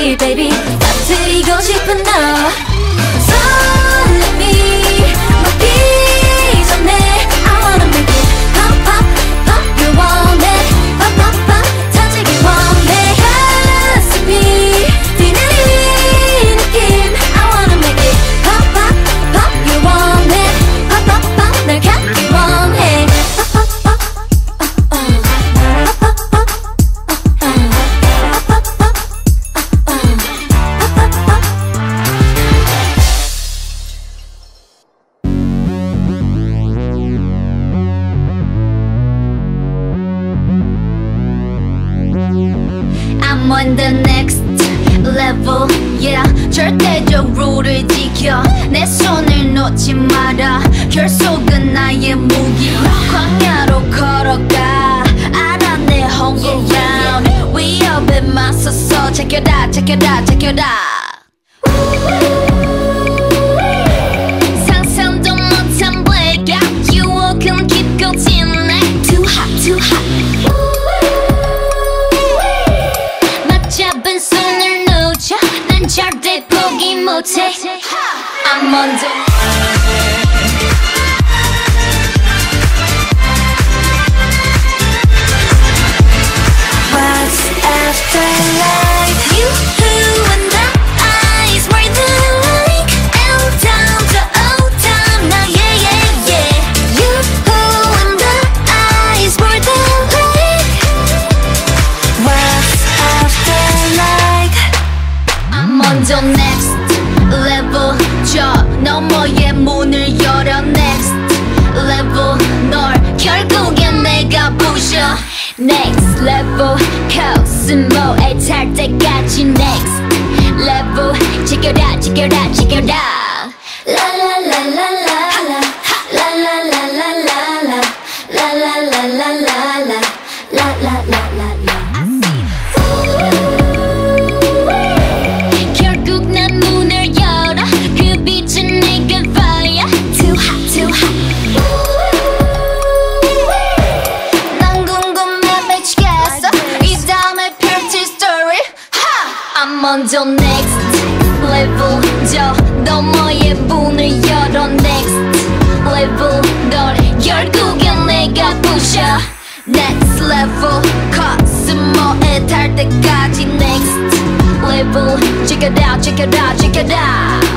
baby baby 터뜨리고 싶은 너 설렘이 먹기 전에 I wanna make it pop pop pop you want it pop pop pop 터지기 원해 가슴이 뛰는 느낌 I wanna make it pop pop pop you want it pop pop pop 날 갖기 원해 pop pop pop I'm on the next level, yeah. 절대적 룰을 지켜 내 손을 놓지 마라. 결속은 나의 무기. 광야로 걸어가 알아 내 home ground. 위협에 맞서서 제껴라 제껴라 제껴라. 상상도 못한 blackout 유혹은 깊고 진해. Too hot, too hot. 잡은 손을 놓쳐 난 절대 포기 못해 I'm on the What's after life? You who and the eyes were the like L down to O down now yeah yeah yeah You who and the eyes were the like What's I'm on the next level 저 너머의 문을 열어 next level 널 결국엔 내가 부셔 next level 코스모에 탈 때까지 next level 지켜라 지켜라 지켜라 라라라라라라 라라라라라라 라라라라라라 라라라라라 I'm on the next level 저 너머의 문을 열어 next level 널 결국엔 내가 부셔 next level 코스모에 탈 때까지 next level check it out check it out check it out